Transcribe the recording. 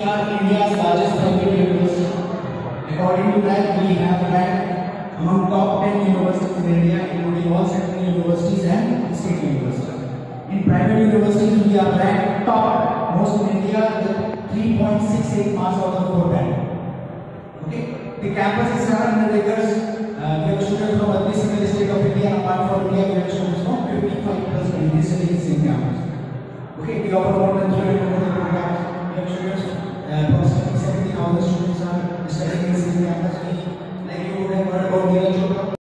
are India's largest private university. According to that, we have ranked among top 10 universities in India, including all central universities and state universities. In private universities, we are ranked top most in India with 3.68 marks out of 410. Okay, the campus is 700 acres. We have students from every single state of India, and apart from India, we have students from 55 plus cities in campus. Okay, we offer more than 300 programs. We have students, approximately 70,000 students are studying in this campus. Like you would have heard about the